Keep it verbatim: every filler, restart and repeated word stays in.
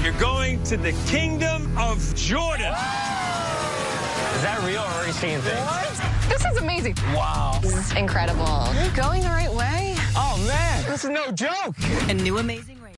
You're going to the kingdom of Jordan. Is that real, or are you seeing things? What? This is amazing. Wow. This is incredible. You're going the right way. Oh, man, this is no joke. A new amazing...